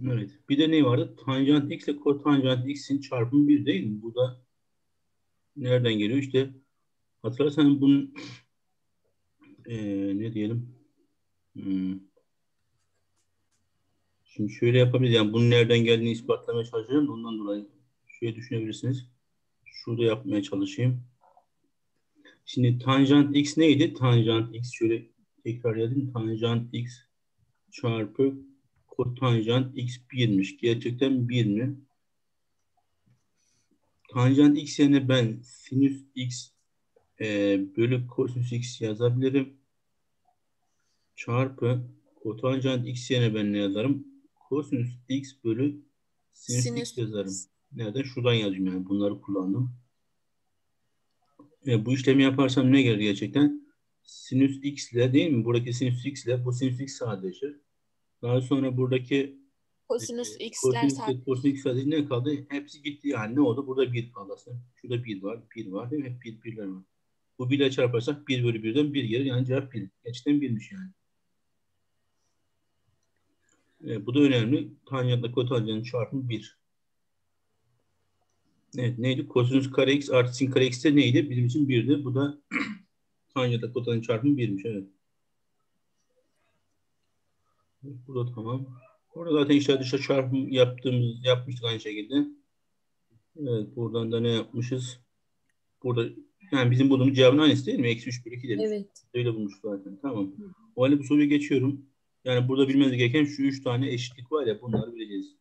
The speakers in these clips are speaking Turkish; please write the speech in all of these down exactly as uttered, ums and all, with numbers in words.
Evet. Bir de ne vardı? Tanjant x ile kotanjant x'in çarpımı bir değil mi? Bu da nereden geliyor? İşte hatırlarsan bunun ee, ne diyelim? Hmm. Şimdi şöyle yapabiliriz. Yani bunun nereden geldiğini ispatlamaya çalışıyorum. Ondan dolayı şöyle düşünebilirsiniz. Şurada yapmaya çalışayım. Şimdi tanjant x neydi? Tanjant x şöyle tekrar yazayım. Tanjant x çarpı kotanjant x birmiş. Gerçekten bir mi? Tanjant x yerine ben sinüs x e, bölü kosinüs x yazabilirim. Çarpı kotanjant x yerine ben ne yazarım? Kosinüs x bölü sinüs x Sinüs. yazarım. Nereden? Şuradan yazayım yani. Bunları kullandım. E, bu işlemi yaparsam ne gelir gerçekten? Sinüs x ile değil mi? Buradaki sinüs x ile bu sinüs x sadeleşir. Daha sonra buradaki e, Kosinüs x'ler kosinüs sadece. ile kosinüs x sadeleşir. Ne kaldı? Hepsi gitti yani. Ne oldu? Burada bir kaldı aslında. Şurada bir var. Bir var değil mi? Hep bir birler var. Bu bir ile çarparsak bir bölü birden bir gelir. Yani cevap bir. Gerçekten birmiş yani. E, bu da önemli. Tanjantla kotanjantın çarpımı bir. Evet neydi? Kosinüs kare x artı sin kare x de neydi? Bizim için birdi. Bu da tanjantla kotanjantın çarpımı birmiş. Evet. Bu da tamam. Orada zaten işte dışa çarpım yaptığımız yapmıştık aynı şekilde. Evet buradan da ne yapmışız? Burada yani bizim bulduğumuz cevabın aynısı değil mi? Eksi üç bölü iki demiş. Evet. Öyle bulmuş zaten. Tamam. O halde bu soruyu geçiyorum. Yani burada bilmeniz gereken şu üç tane eşitlik var ya bunları bileceğiz.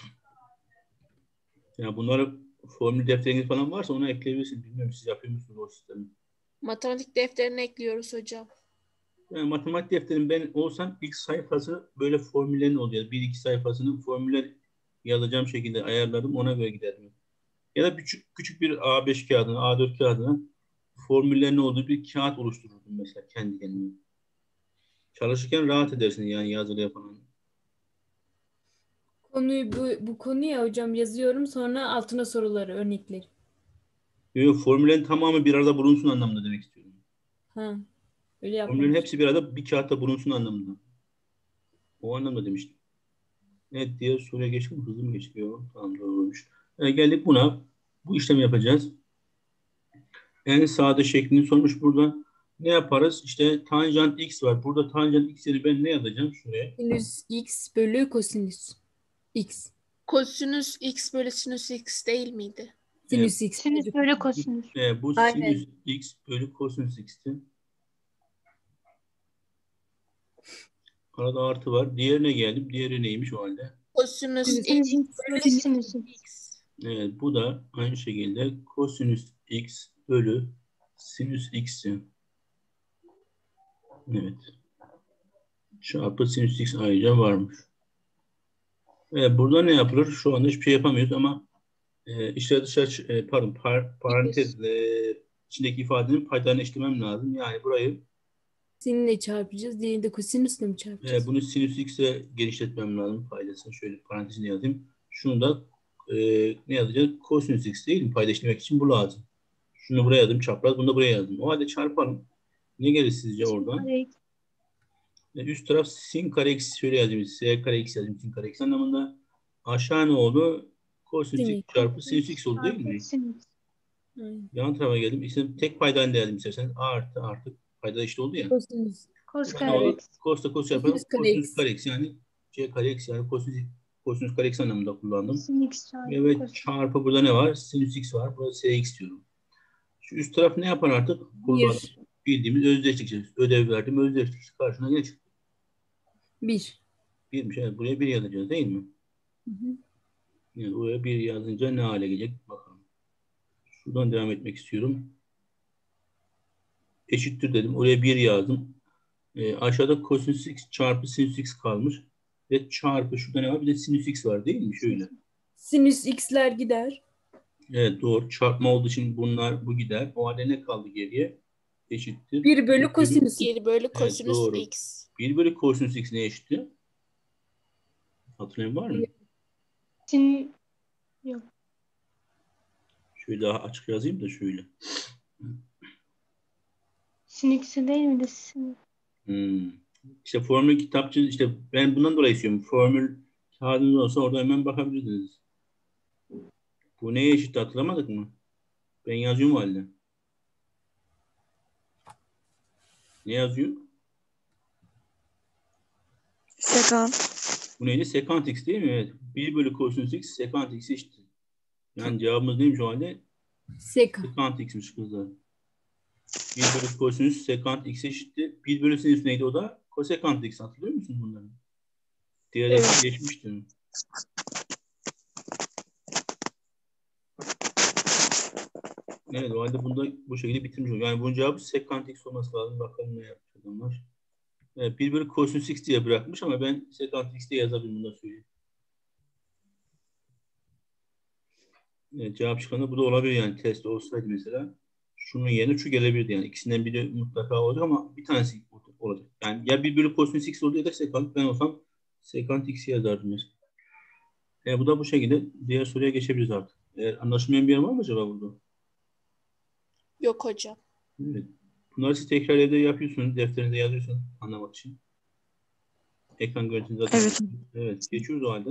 Yani bunları formül defteriniz falan varsa ona ekleyebilirsiniz. Bilmiyorum siz yapıyor musunuz o sistemi? Matematik defterine ekliyoruz hocam. Yani matematik defterim ben olsam ilk sayfası böyle formüllerin oluyor. Bir iki sayfasının formüller yazacağım şekilde ayarladım. Ona göre giderdim. Ya da küçük küçük bir A beş kağıdına, A dört kağıdına formüllerin olduğu bir kağıt oluştururdum mesela kendi kendime. Çalışırken rahat edersin yani yazılı falan. Konuyu bu, bu konuya hocam yazıyorum, sonra altına soruları, örnekleri. Yok, formüllerin tamamı bir arada bulunsun anlamında demek istiyorum. Ha, öyle Formüllerin yapmamış. hepsi bir arada bir kağıtta bulunsun anlamında. O anlamda demiştim. Evet diğer soruya geçelim. Hızlı mı geçiyor? Tamam doğruymuş. E, geldik buna. Bu işlemi yapacağız. En sade şeklini sormuş burada. Ne yaparız? İşte tanjant x var. Burada tanjant x'leri ben ne yazacağım? Şuraya. Sinüs x bölü kosinüs x. Kosinüs x bölü sinüs x değil miydi? E, Sinüs x Sinüs bölü bölü kosinüs. kosinüs. e, bu Aynen. sinüs x bölü kosinüs x'ti. Arada artı var. Diğerine geldim. Diğeri neymiş o halde? Kosinüs Sinüs x Sinüs bölü bölü sinüs sinüs. x. Evet, bu da aynı şekilde kosinüs x bölü sinüs x'ti. Evet. Çarpı sinüs x ayrıca varmış. Evet, burada ne yapılır? Şu anda hiçbir şey yapamıyoruz ama e, içler dışarı e, pardon par, parantez e, içindeki ifadenin paydalarını eşitlemem lazım. Yani burayı Sinle çarpacağız. Diğerini de kosinüsle mi e, çarpacağız? bunu sinüs x'e genişletmem lazım paydasını. Şöyle parantezine yazayım. Şunu da e, ne yazacağız? Kosinüs x değil mi? Payda eşitlemek için bu lazım. Şunu buraya yazdım çapraz. Bunu da buraya yazdım. O halde çarpalım. Ne gelir sizce Sin oradan? kare x. E, üst taraf sin kare x şöyle yazayım. S kare x yazayım. Sin kare x anlamında. Aşağı ne oldu? Kosinüs x Sinüs. çarpı sinüs Kosinüs x oldu değil çarpı mi? sinüs. Aynen. Yan tarafa geldim. İşte tek paydayla değerlim isterseniz. A artı artık payda eşit oldu ya. Kosinüs. Kos Ne kare oldu? x. Cos da cos yaparım. Kosinüs kare Kosinüs x. kare x yani c kare x yani kosinüs, kosinüs kare x anlamında kullandım. Sin x çarpı Evet kosinüs. çarpı burada ne var? Sinüs x var. Burada s x diyorum. Şu üst taraf ne yapar artık? Kullandım. Bir. Bildiğimiz özdeşlik. Ödev verdim. Özdeşlik. Karşına ne çıktı? Bir. Birmiş. Evet, buraya bir yazacağız değil mi? Hı hı. Yani buraya bir yazınca ne hale gelecek? Bakalım. Şuradan devam etmek istiyorum. Eşittir dedim. Oraya bir yazdım. E, aşağıda kosinüs x çarpı sinüs x kalmış. Ve çarpı şurada ne var? Bir de sinüs x var değil mi? Şöyle. Sinüs x'ler gider. Evet doğru. Çarpma olduğu için bunlar bu gider. O halde ne kaldı geriye? Eşittir. Bir bölü bir bölü, kosinüs x. bir bölü evet kosinüs doğru. x. bir bölü kosinüs x ne eşitti? Hatırlayan var mı? Sin yok. Şöyle daha açık yazayım da şöyle. Sin x'i değil mi de sin? Hmm. İşte formül kitapçı işte ben bundan dolayı istiyorum. Formül Kağıdınız olsa orada hemen bakabilirsiniz. Bu neye eşit hatırlamadık mı? Ben yazıyorum o halde. Ne yazıyor? Sekant. Bu neydi? Sekant x değil mi? Evet. bir bölü kosinüs x sekant x eşittir. Yani cevabımız neymiş o halde? Sekant. Sekant x'miş kızlar. bir bölü kosinüs sekant x eşittir. bir bölü sinüs neydi o da? Kosekant x. Hatırlıyor musunuz bunları? Diğer Evet. defa geçmiştim. Evet, o halde bunda bu şekilde bitirmiş oluyor. Yani bunun cevabı sekant x olması lazım. Bakalım ne yapmış adamlar. Evet, bir bölü kosinüs x diye bırakmış ama ben sekant x diye yazabilirim, bunu da söyleyeyim. Evet, cevap çıkanı bu da olabilir yani, test olsaydı mesela. Şunun yerine şu gelebilirdi yani. İkisinden biri mutlaka olacak ama bir tanesi olacak. Yani ya bir bölü kosinüs x oldu ya da sekant. Ben olsam sekant x yazardım mesela. E, bu da bu şekilde. Diğer soruya geçebiliriz artık. Eğer anlaşılmayan bir yer var mı acaba burada? Yok hocam. Evet. Bunları siz tekrar evde yapıyorsunuz. Defterinize yazıyorsunuz anlamak için. Ekran görüntünü zaten. Evet. Evet. Geçiyoruz o halde.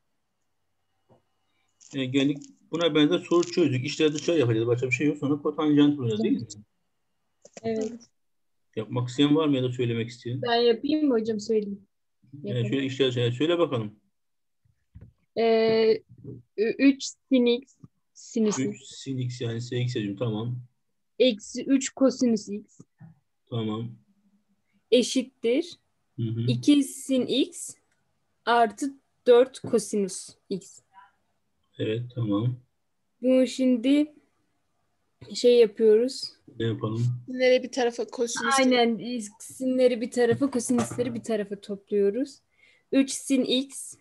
E, geldik. Buna benzer soru çözdük. İşler dışarı yapacağız. Başka bir şey yok. Sonra kotanjant bulacağız değil mi? Evet. Yapmak isteyen var mı ya da söylemek isteyen? Ben yapayım mı hocam, söyleyeyim. E, Yapalım. şöyle işler şey- söyle bakalım. Ee, üç sin x sinüs üç x sin x yani s x yazıyorum. Tamam. eksi üç kosinüs x Tamam. eşittir Hı hı. iki sin x artı dört kosinüs x. Evet, tamam. Bunu şimdi şey yapıyoruz. Ne yapalım? Nereye bir tarafa kosinüs. Aynen, sinleri bir tarafa, kosinüsleri bir tarafa topluyoruz. üç sin x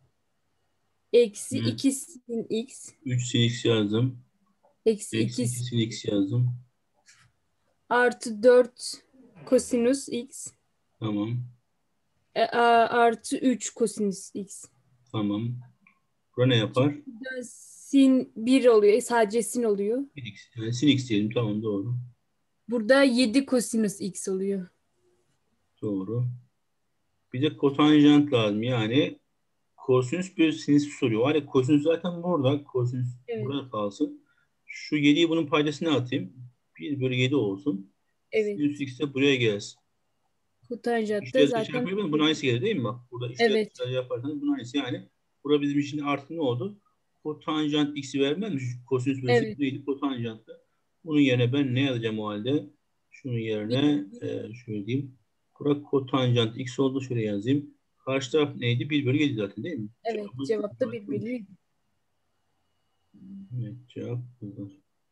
eksi Hı. iki sin x üç sin x yazdım. eksi Eksi iki iki sin x yazdım. artı dört kosinüs x Tamam. e, a- artı üç kosinüs x. Tamam. Bura ne yapar? Burada sin bir oluyor. Sadece sin oluyor. sin x. Yani sin x diyelim. Tamam, doğru. Burada yedi kosinüs x oluyor. Doğru. Bir de kotanjant lazım. Yani kosinüs bir sinüs soruyor. Var ya, kosinüs zaten burada. Kosinüs Evet. burada kalsın. Şu yediyi bunun paydasına atayım. bir bölü yedi olsun. Evet. Sinüs x de buraya gelsin. Kotanjantta İşler dışarı zaten yapmayalım. Bunun aynısı gelir değil mi? Bak burada işler evet. dışarı yaparsanız bunun aynısı. Yani burada bizim için artı ne oldu? Kotanjant x'i vermez mi? Şu kosinüs bölü Evet. neydi? Kotanjanttı. Bunun yerine ben ne yazacağım o halde? Şunun yerine e, şöyle diyeyim. Burada kotanjant x oldu. Şöyle yazayım. Karşı taraf neydi? bir bölü yedi zaten değil mi? Evet. Cevabımız Cevapta bir buymuş. bölü yedi. Evet, cevap budur.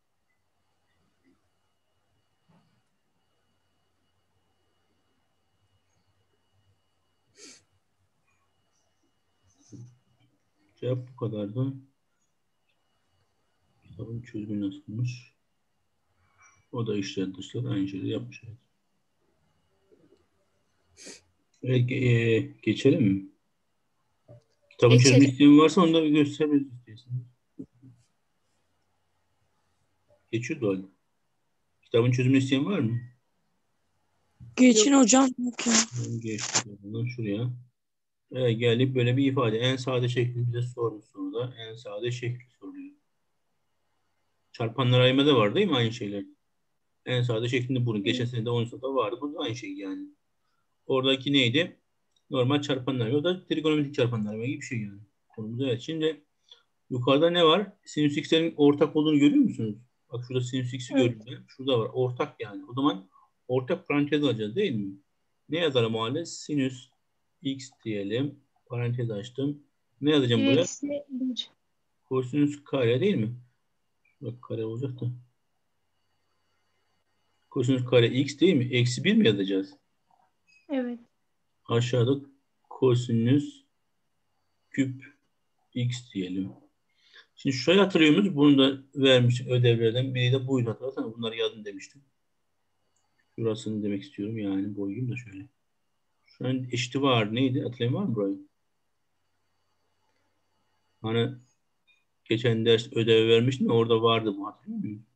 Cevap bu kadardı. Kitabın çözümü nasılmış? O da işler dışlar aynı şeyleri yapmış. Evet, e, geçelim mi? Kitabın çözümü Geçelim. isteyen varsa onu da gösteririz istiyorsanız. Geçiyordu halde. Kitabın çözümü isteyen var mı? Geçin hocam. Yok ya. Ben geçtim. Buradan şuraya. Evet, geldik böyle bir ifade. En sade şekli bize sormuş soruda. En sade şekli soruluyor. Çarpanlar ayırma da var değil mi aynı şeyler? En sade şeklinde bunu. Geçen sene de on sınıfta vardı. Bu da aynı şey yani. Oradaki neydi? Normal çarpanlar. O da trigonometrik çarpanlar gibi bir şey yani. Konumuz evet. Şimdi yukarıda ne var? Sinüs x'lerin ortak olduğunu görüyor musunuz? Bak şurada sinüs x'i Evet. görüyorum ben. Şurada var. Ortak yani. O zaman ortak parantez alacağız değil mi? Ne yazalım o halde? Sinüs x diyelim. Parantez açtım. Ne yazacağım Bir buraya? eksi bir. Kosinüs kare değil mi? Bak kare olacak da. Kosinüs kare x değil mi? Eksi bir mi yazacağız? Evet. Aşağıda kosinüs küp x diyelim. Şimdi şurayı hatırlıyor musunuz? Bunu da vermiş ödevlerden. Biri de buydu, hatırlarsanız bunları yazın demiştim. Şurasını demek istiyorum yani, boyayım da şöyle. Şu an eşiti var. Neydi? Hatırlayan var mı burayı? Hani geçen ders ödev vermiştim, orada vardı bu, hatırlıyor musun?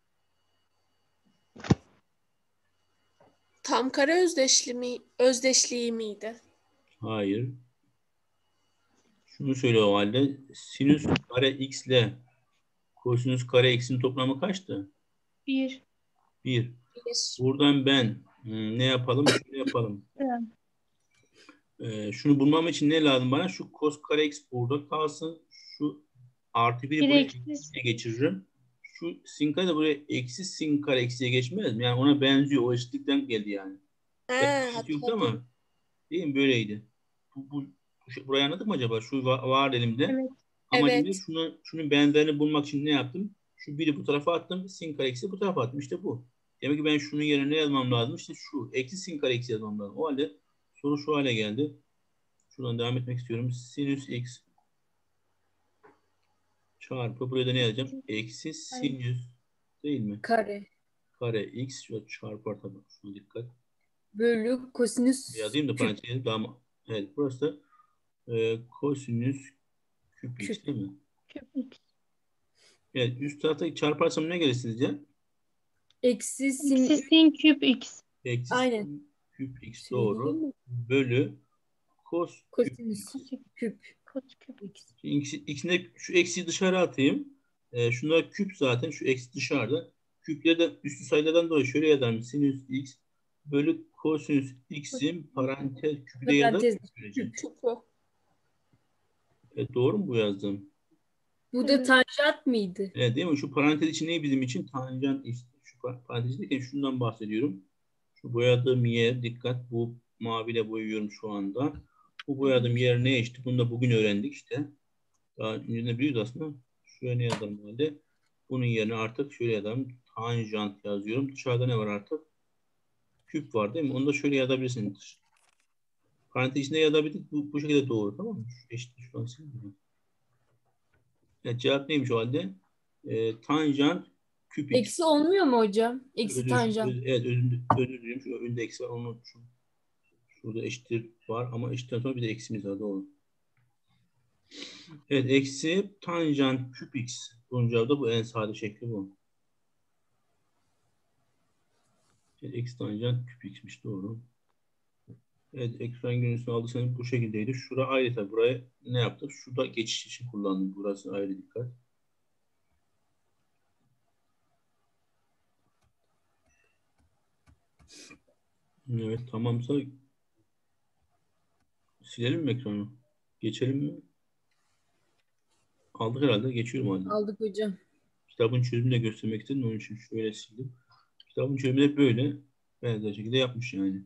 Tam kare özdeşliği, özdeşliği miydi? Hayır. Şunu söyle o halde. Sinüs kare x ile kosinüs kare x'in toplamı kaçtı? Bir. bir. Bir. Buradan ben hmm, ne yapalım? Şunu yapalım. Evet. Ee, şunu bulmam için ne lazım bana? Şu cos kare x burada kalsın. Şu artı biri Bir buraya eksi. eksiye geçiririm. Şu sin kare de buraya eksi sin kare eksiye geçmez mi? Yani ona benziyor. O eşitlikten geldi yani. Ha, Eşitlik yoktu hatırladım. ama değil mi? Böyleydi. Bu, bu, bu şey- burayı anladık mı acaba? Şu va- var elimde. Evet. Amacım Evet. da şunu, şunun benzerini bulmak için ne yaptım? Şu biri bu tarafa attım. Sin kare eksi bu tarafa attım. İşte bu. Demek ki ben şunun yerine ne yazmam lazım? İşte şu. Eksi sin kare eksi yazmam lazım. O halde soru şu hale geldi. Şuradan devam etmek istiyorum. Sinüs x çarpı buraya da ne yazacağım? Eksi sinüs değil mi? Kare Kare x şöyle çarpar tabii. Şuna dikkat. bölü kosinüs Yazayım da küp. parantez daha mı? Evet burası da e, kosinüs küp x Küp. değil mi? Küp x. Evet üst tarafta çarparsam ne gelir sizce? Eksi sin Eksi sin küp x. Eksi Aynen. sin küp x Söyleyeyim doğru. mi? Bölü kos küp Kosinüs x. küp Kos küp. x. Şimdi ikisi- ikisinde şu eksiği dışarı atayım. E, şunlar küp zaten. Şu eksi dışarıda. Küpleri de üstü sayılardan dolayı şöyle yazarım. Sinüs x bölü kosinüs x'in parantez küpü de yazar. Parantez Küp. küp. Küpü. E, doğru mu bu yazdığım? Bu da Evet. tanjant mıydı? Evet değil mi? Şu parantez için ne bizim için? Tanjant işte. Şu pa- parantez içindeyken şundan bahsediyorum. Şu boyadığım yer dikkat. Bu maviyle boyuyorum şu anda. Bu boyadığım yer ne işte? Bunu da bugün öğrendik işte. Daha önce biliyoruz aslında. Şuraya ne yazalım halde? Bunun yerine artık şöyle yazalım. Tanjant yazıyorum. Dışarıda ne var artık? Küp var değil mi? Onu da şöyle yazabilirsiniz. Parantez içinde yazabilirdik. Bu, bu şekilde doğru tamam mı? Şu eşitlik şu an silmiyorum. Evet, cevap neymiş o halde? Ee, tanjant küp x. Eksi olmuyor mu hocam? Eksi Özür, tanjant. öz- evet özür, özür dilerim. Şu önünde eksi var. Onu unutmuşum. Şurada eşittir var ama eşitten sonra bir de eksimiz var. Doğru. Evet eksi tanjant küp x. Bunun cevabı da bu en sade şekli bu. Evet, eksi tanjant küp x'miş doğru. Evet ekran görüntüsünü aldıysanız bu şekildeydi. Şura ayrı tabi. Buraya ne yaptık? Şurada geçiş için kullandım. Burası ayrı dikkat. Evet tamamsa silelim mi ekranı? Geçelim mi? Aldık herhalde. Geçiyorum halde. Aldık hocam. Kitabın çözümünü de göstermek istedim. Onun için şöyle sildim. Kitabın çözümü de böyle. Benzer şekilde yapmış yani.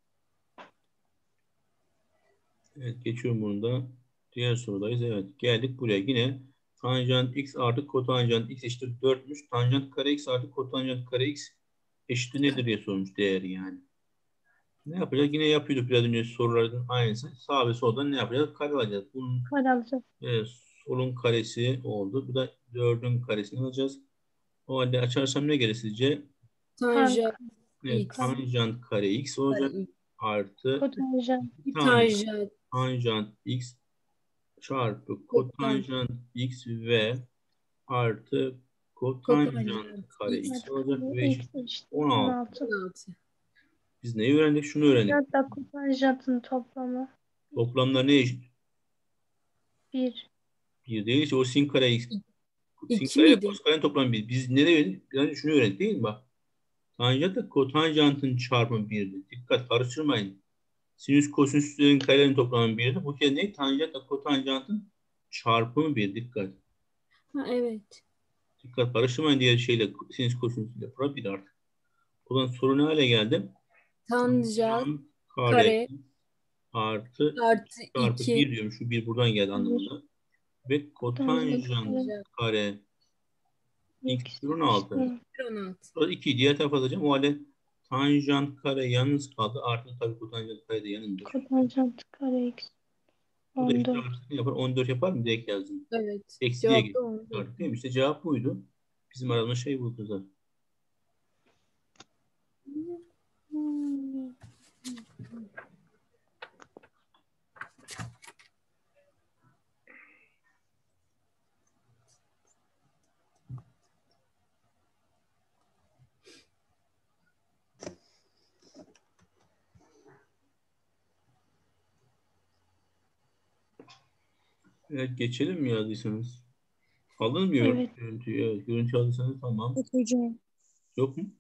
Evet geçiyorum bunu da. Diğer sorudayız. Evet geldik buraya. Yine tanjant x artı kotanjant x eşittir dörtmüş. Tanjant kare x artı kotanjant kare x eşittir nedir diye sormuş değeri yani. Ne yapacağız? Yine yapıyorduk biraz önce soruların aynısı. Sağ ve soldan ne yapacağız? Kare alacağız. Bunun Kare alacağız. e, solun karesi oldu. Bu da dördün karesini alacağız. O halde açarsam ne gelir sizce? Tanjant Evet, x. tanjant kare x olacak. Kare x. Artı Kotanjant. tanjant, Tanjant. tanjant x çarpı Kotan- kotanjant x ve artı kotanjant Kotanjant kare x. x olacak ve X eşit eşittir on altı. on altı. on altı. Biz neyi öğrendik? Şunu öğrendik. Hatta kotanjantın toplamı Toplamlar ne eşit? bir. Bir değil. İşte o sin kare x. Sin İki kare ile miydi? kos karenin toplamı bir. Biz nereye öğrendik? Yani şunu öğrendik değil mi? Bak. Tanjantla kotanjantın çarpımı birdi. Dikkat karıştırmayın. Sinüs kosinüslerin karelerin toplamı birdi. Bu kez ne? Tanjantla kotanjantın çarpımı bir. Dikkat. Ha, evet. Dikkat karıştırmayın diğer şeyle sinüs kosinüsüyle. Bura bir artık. O zaman soru ne hale geldi? Tanjant Tanjant kare kare artı artı çarpı iki. bir diyorum. Şu bir buradan geldi anlamında. Ve kotanjant Kotanjant kare x X on altı. eşittir on altı. Sonra iki diğer tarafa alacağım. O halde tanjant kare yalnız kaldı. Artı tabii kotanjant kare de yanında. kotanjant kare x Bu da on işte dört. artık ne yapar? on dört yapar mı? Direkt yazdım. Evet. Eksi diye Cevap da geliyor. on dört. Artık değil mi? İşte cevap buydu. Bizim aramızda şey bu kızlar. Evet, geçelim mi yazdıysanız? Aldınız mı Evet. görüntüyü? Evet, görüntü aldıysanız tamam. Evet hocam. Yok mu?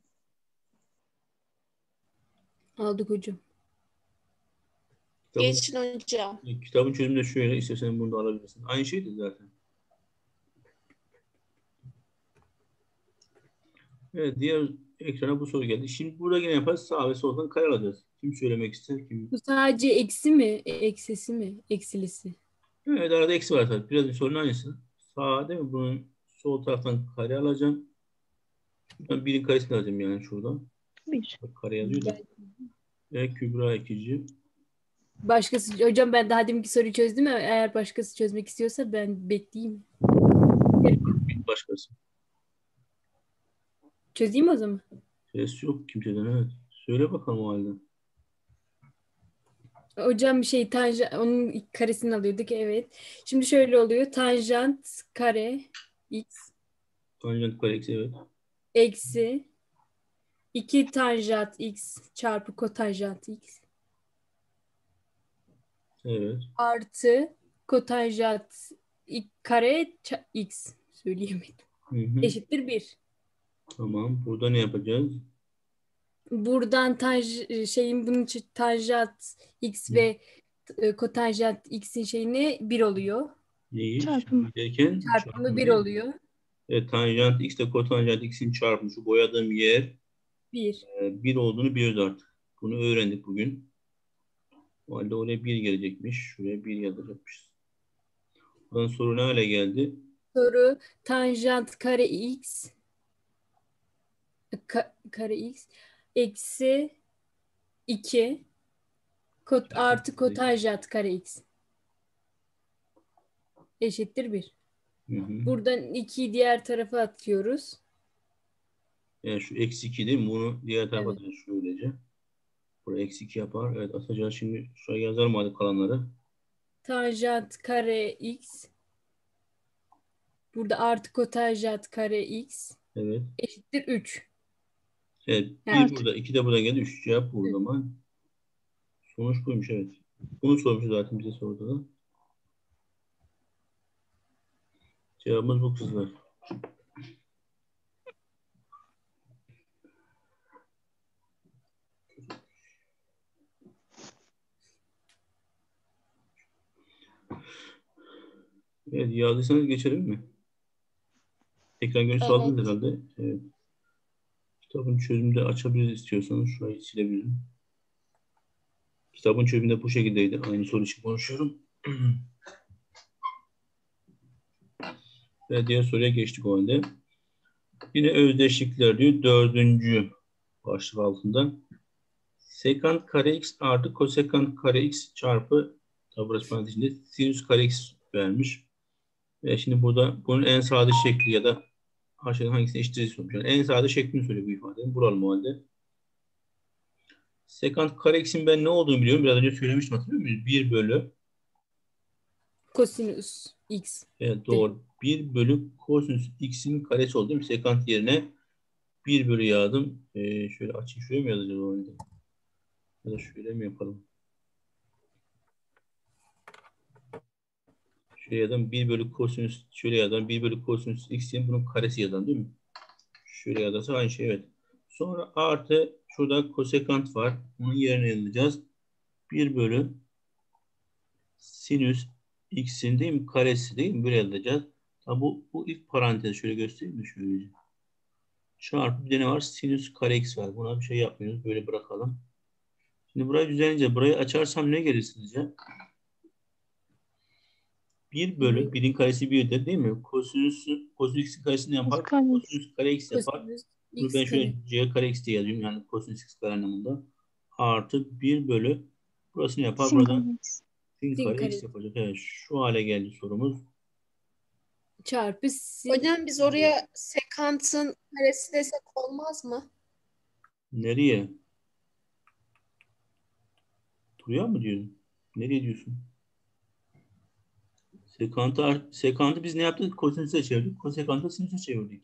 Aldık hocam. Kitabın, Geçin hocam. kitabın çözümü de şöyle. İstersen bunu da alabilirsin. Aynı şeydi zaten. Evet, diğer ekrana bu soru geldi. Şimdi burada yine yaparız. Sağ ve soldan kare alacağız. Kim söylemek ister? Kim? Bu sadece eksi mi? E, Eksisi mi? Eksilisi. Evet, arada eksi var tabii. Biraz bir sorunun aynısı. Sağ değil mi? Bunun sol taraftan kare alacağım. Ben birin karesini alacağım yani şuradan. Bir. Bak, kare yazıyor da. Ve Kübra ikinci. Başkası hocam, ben daha deminki soruyu çözdüm ama eğer başkası çözmek istiyorsa ben bekleyeyim. Bir başkası. Çözeyim o zaman. Ses yok kimseden, evet. Söyle bakalım o halde. Hocam şey tanjant, onun karesini alıyorduk, evet. Şimdi şöyle oluyor. Tanjant kare x Tanjant kare eksi, evet. eksi iki tanjant x çarpı kotanjant x Evet. artı kotanjant i- kare ça- x söyleyemedim. Hı hı. Eşittir bir. Tamam. Burada ne yapacağız? Buradan tanj şeyin bunun için tanjant x Hı. ve e, kotanjant x'in şeyini bir oluyor. Neyi? Çarpımı. Şimdi derken Çarpımı çarpımı bir değil mi? oluyor. Evet, tanjant x ile kotanjant x'in çarpımı, şu boyadığım yer Bir. e, bir olduğunu biliyoruz artık. Bunu öğrendik bugün. O halde oraya bir gelecekmiş. Şuraya bir yazacakmışız. Buradan soru ne hale geldi? Soru tanjant kare x ka- kare x eksi iki kot artı kotanjant kare x eşittir bir. Hı hı. Buradan ikiyi diğer tarafa atıyoruz. Yani şu eksi iki değil mi? Bunu diğer tarafa Evet. atacağız şöylece. Buraya eksi iki yapar. Evet, atacağız. Şimdi şuraya yazalım hadi kalanları. Tanjant kare x burada artı kotanjant kare x Evet. eşittir üç. Evet. Bir Yani Artı. burada, iki de buradan geldi. Üç cevap bu o zaman. Sonuç buymuş, evet. Bunu sormuş zaten bize soruda da. Cevabımız bu kızlar. Evet, yazdıysanız geçelim mi? Ekran görüntüsü Evet. aldınız herhalde. Evet. Kitabın çözümünü de açabiliriz istiyorsanız. Şurayı silebilirim. Kitabın çözümü de bu şekildeydi. Aynı soru için konuşuyorum. Ve diğer soruya geçtik o halde. Yine özdeşlikler diyor. Dördüncü başlık altında. Sekant kare x artı kosekant kare x çarpı, tabi burası parantez içinde, sinüs kare x vermiş. Ve şimdi burada bunun en sade şekli ya da aşağıdan hangisine eşittir sormuş. Yani en sade şeklini söylüyor bu ifadenin. Buralım o halde. Sekant kare x'in ben ne olduğunu biliyorum. Biraz önce söylemiştim, hatırlıyor muyuz? bir bölü, kosinüs x. evet doğru. bir bölü kosinüs x'in karesi oldu değil mi? Sekant yerine bir bölü yazdım. Ee, şöyle açayım. Şuraya mı yazacağız o halde? Ya da şöyle mi yapalım? Şöyle yazalım. bir bölü kosinüs, şöyle yazalım. bir bölü kosinüs x'in bunun karesi yazalım değil mi? Şöyle yazarsa aynı şey, evet. Sonra artı şurada kosekant var. Onun yerine yazacağız. bir bölü sinüs x'in değil mi? Karesi değil mi? Böyle yazacağız. Tabi bu, bu ilk parantez. Şöyle göstereyim mi? Şöyle. Çarpı bir de ne var? Sinüs kare x var. Buna bir şey yapmıyoruz. Böyle bırakalım. Şimdi burayı düzenleyince burayı açarsam ne gelir sizce? bir bölü birin karesi birdir değil mi? Kosinüs, kosinüs x'in karesini yapar. Kare x. Kosinüs kare x yapar. Kosinüs Bunu x ben şöyle kare. c kare x diye yazıyorum. Yani kosinüs x kare anlamında. Artı bir bölü, burası ne yapar? Sin kare Buradan x. sin Sin kare kare x yapacak. Evet, şu hale geldi sorumuz. çarpı sin. Hocam biz oraya sekantın karesi desek olmaz mı? Nereye? Buraya mı diyorsun? Nereye diyorsun? Sekantı, sekantı biz ne yaptık? Kosinüse çevirdik. Kosekantı sinüse çevirdik.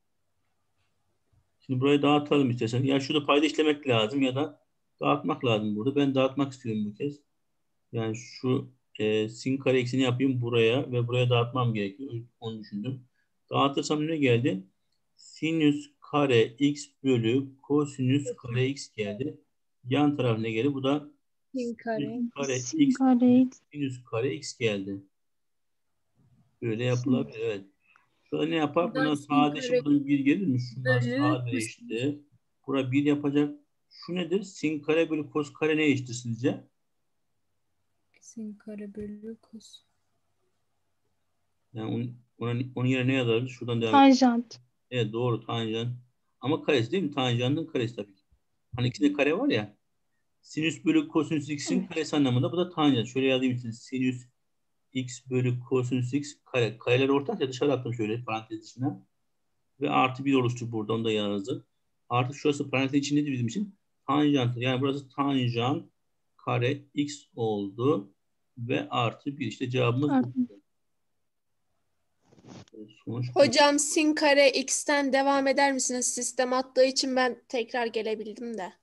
Şimdi burayı dağıtalım istersen. Ya şurada payda işlemek lazım ya da dağıtmak lazım burada. Ben dağıtmak istiyorum bu kez. Yani şu e, sin kare x'ini yapayım buraya ve buraya dağıtmam gerekiyor. Onu düşündüm. Dağıtırsam ne geldi? Sinüs kare x bölü kosinüs kare x geldi. Yan taraf ne geldi? Bu da Sin kare. sinüs kare Sin x kare x. sinüs kare x geldi. Böyle Sin. yapılabilir. Evet. Şurada ne yapar? Buradan Buna sin sadeleşti. kare Buradan bir gelir mi? Şunlar bölü sadeleşti. Bura bir yapacak. Şu nedir? Sin kare bölü kos kare ne eşittir sizce? sin kare bölü kos. Yani onun, ona, onun yerine ne yazarız? Şuradan devam edelim. Tanjant. Evet doğru tanjant. Ama karesi değil mi? Tanjantın karesi tabii ki. Hani ikisinde kare var ya. Sinüs bölü kosinüs x'in karesi anlamında. Bu da tanjant. Şöyle yazayım size. Sinüs x bölü kosinüs x kare. Kareler ortak ya, dışarı attım şöyle parantez içine. Ve artı bir oluştu burada. Onu da yazdım. Artık şurası parantez içindeydi bizim için. Tanjant. Yani burası tanjant kare x oldu. Ve artı bir. İşte cevabımız Artı. bu. Sonuç bu. Hocam sin kare x'ten devam eder misiniz? Sistem attığı için ben tekrar gelebildim de.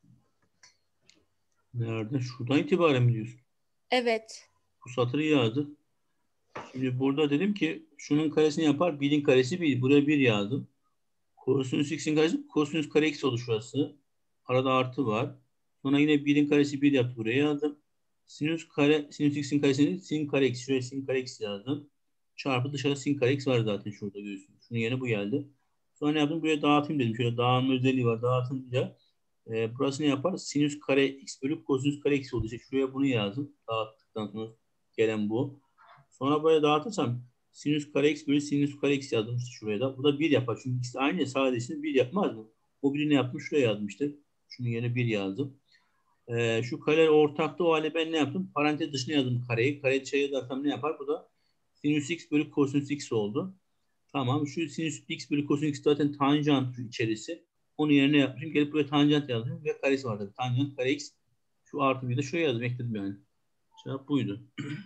Nerede? Şuradan itibaren mi diyorsun? Evet. Bu satırı yazdık. Şimdi burada dedim ki şunun karesini yapar. birin karesi bir. Buraya bir yazdım. Kosinüs x'in karesi kosinüs kare x oldu şurası. Arada artı var. Sonra yine birin karesi bir yaptı. Buraya yazdım. Sinüs kare sinüs x'in karesini sin kare x. Şuraya sin kare x yazdım. Çarpı dışarı sin kare x var zaten şurada görüyorsunuz. Şunun yerine bu geldi. Sonra ne yaptım? Buraya dağıtayım dedim. Şöyle dağılma özelliği var. Dağıtınca e, burası ne yapar? Sinüs kare x bölü kosinüs kare x oldu. İşte şuraya bunu yazdım. Dağıttıktan sonra gelen bu. Sonra böyle dağıtırsam sinüs kare x bölü sinüs kare x yazdım işte şuraya da. Bu da bir yapar. Çünkü ikisi aynı ya, sadesini bir yapmaz mı? O biri ne yapmış? Şuraya yazdım işte. Şunun yerine bir yazdım. Ee, şu kare ortakta o halde ben ne yaptım? Parantez dışına yazdım kareyi. Kareyi dışarıya yazarsam ne yapar? Bu da sinüs x bölü kosinüs x oldu. Tamam. Şu sinüs x bölü kosinüs x zaten tanjant içerisi. Onun yerine yapmışım. Gelip buraya tanjant yazdım ve karesi var tabii. Tanjant kare x. Şu artı bir de şuraya yazdım. Ekledim yani. Cevap buydu.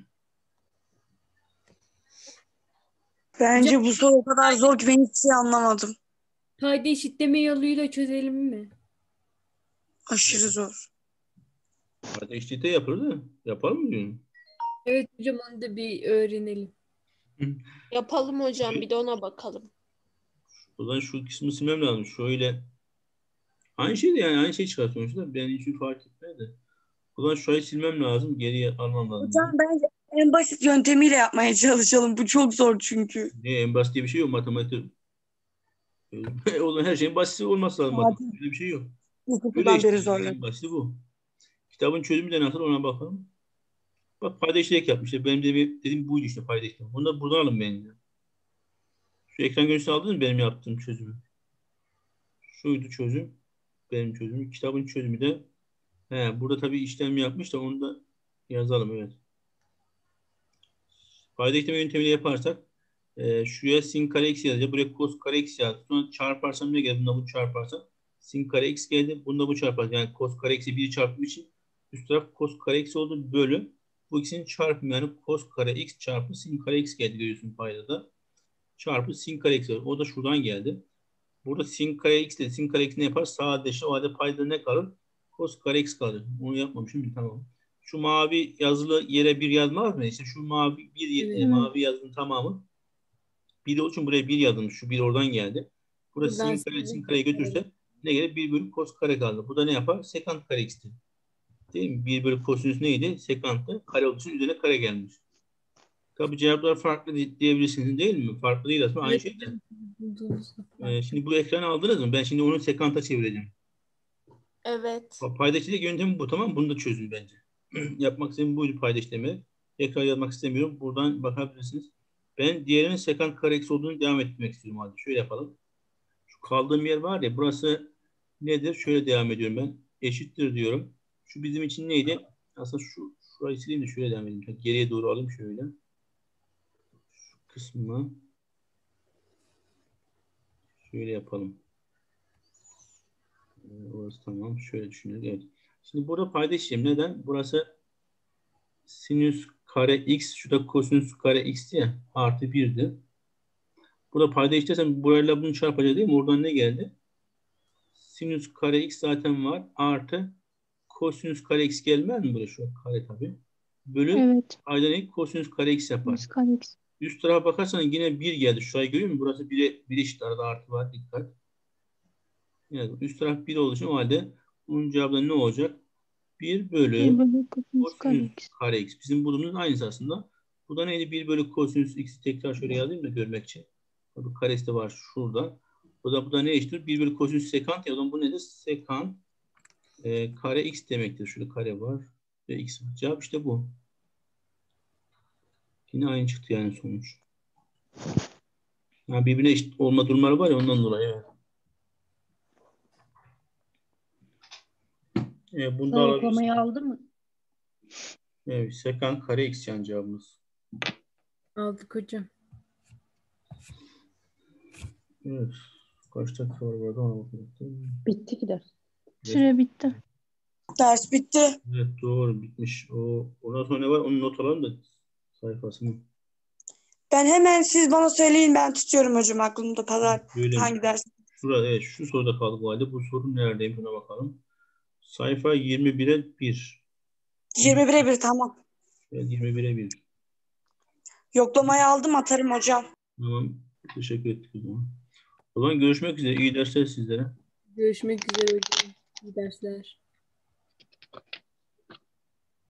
Bence bu soru o kadar zor ki ben hiçbir şey anlamadım. Payda eşitleme yoluyla çözelim mi? Aşırı zor. Hadi eşliğinde yapılır da. Yapalım mı diyorum? Evet hocam onu da bir öğrenelim. Yapalım hocam, bir de ona bakalım. O zaman şu kısmı silmem lazım. Şöyle. Aynı şey de yani aynı şey çıkar sonuçta. Ben hiç fark etmedi. O zaman şurayı silmem lazım. Geriye almam lazım. Hocam bence en basit yöntemiyle yapmaya çalışalım. Bu çok zor çünkü. Ne, en basit diye bir şey yok matematikte. Ee, o zaman her şeyin basiti olması lazım. Hadi. Matematikte öyle bir şey yok. Öyle İlkokuldan işte. beri Yani zorladım. en basiti bu. Kitabın çözümü de nasıl ona bakalım. Bak payda işlek yapmış. Benim de bir dediğim buydu işte payda işlek. Bunu da buradan alın bence. Şu ekran görüntüsü aldınız mı benim yaptığım çözümü? Şuydu çözüm. Benim çözümüm. Kitabın çözümü de he, burada tabii işlem yapmış da onu da yazalım evet. Payda işleme yöntemiyle yaparsak e, şuraya sin kare x yazacak. Buraya cos kare x yazdı. Sonra çarparsam ne geldi? Bunda bu çarparsam sin kare x geldi. Bunda bu çarparsam yani cos kare x'i bir çarptığım için üst taraf cos kare x oldu. Bölü bu ikisinin çarpımı yani cos kare x çarpı sin kare x geldi görüyorsun paydada. Çarpı sin kare x. O da şuradan geldi. Burada sin kare x ile sin kare x ne yapar? Sadeleşir. O halde payda ne kalır? Cos kare x kalır. Onu yapmamışım. Tamam. Şu mavi yazılı yere bir yazmaz mı? İşte şu mavi bir Evet. e, mavi yazının tamamı bir olduğu için buraya bir yazılmış. Şu bir oradan geldi. Burası Buradan sin kare sin sin kareyi götürse ne gelir? bir bölü cos kare kaldı. Bu da ne yapar? Sekant kare x'ti. Değil mi? bir bölü kosinüs neydi? Sekanttı. Kare olduğu için üzerine kare gelmiş. Tabii cevaplar farklı diyebilirsiniz değil mi? Farklı değil aslında. Aynı Evet, şey de. bulduğumuzda Ee, farklı. şimdi bu ekranı aldınız mı? Ben şimdi onu sekanta çevireceğim. Evet. Paydaşlık yöntemi bu, tamam mı? Bunu da çözün bence. Yapmak istediğim buydu payda işlemi. Tekrar yazmak istemiyorum. Buradan bakabilirsiniz. Ben diğerinin sekant kare eksi olduğunu devam ettirmek istiyorum. Hadi şöyle yapalım. Şu kaldığım yer var ya, burası nedir? Şöyle devam ediyorum ben. Eşittir diyorum. Şu bizim için neydi? Aslında şu şurayı sileyim de şöyle devam edeyim. Geriye doğru alayım şöyle. Şu kısmı şöyle yapalım. Ee, Orası tamam. Şöyle düşünelim. Evet. Şimdi burada payda işlemi neden? Burası sinüs kare x, şurada kosinüs kare x diye artı birdi. Burada payda işlesem burayla bunu çarpacak değil mi? Oradan ne geldi? Sinüs kare x zaten var. Artı kosinüs kare x gelmez mi böyle şu kare tabii. bölü Evet. a'dan ilk kosinüs kare x yapar. Sinüs kare x. Üst tarafa bakarsan yine bir geldi. Şurayı görüyor musun? Burası bire, bir eşit, arada artı var. Dikkat. Evet, üst taraf bir olduğu için o halde bunun cevabı da ne olacak? bir bölü bir bölü kosinüs kare kosinüs x. kare x. Bizim bulduğumuz aynısı aslında. Bu da neydi? bir bölü kosinüs x. Tekrar şöyle yazayım da görmek için. Bu karesi de var şurada. Bu da, bu da ne eşittir? bir bölü kosinüs sekant. Ya o zaman bu nedir? Sekant e, kare x demektir. Şurada kare var ve x var. Cevap işte bu. Yine aynı çıktı yani sonuç. Yani birbirine eşit olma durumları var ya, ondan dolayı. Evet. Evet, bunu da alabiliriz. Yoklamayı aldı mı? Evet, sekant kare x yani cevabımız. Aldık hocam. Evet. Kaç dakika var burada, ona bakalım. Bitti ki ders. Süre bitti. Ders bitti. Evet, doğru, bitmiş. O, ondan sonra ne var? Onu not alalım da sayfasını. Ben hemen, siz bana söyleyin, ben tutuyorum hocam aklımda pazar Böyle hangi ders. şurada, evet, şu soruda kaldık o halde. Bu soru neredeyim? Buna bakalım. Sayfa yirmi bire bir. yirmi bire bir, tamam. Evet, yirmi bire bir. Yoklamayı aldım, atarım hocam. Tamam. Teşekkür ettik o zaman. O zaman görüşmek üzere. İyi dersler sizlere. Görüşmek üzere hocam. İyi dersler.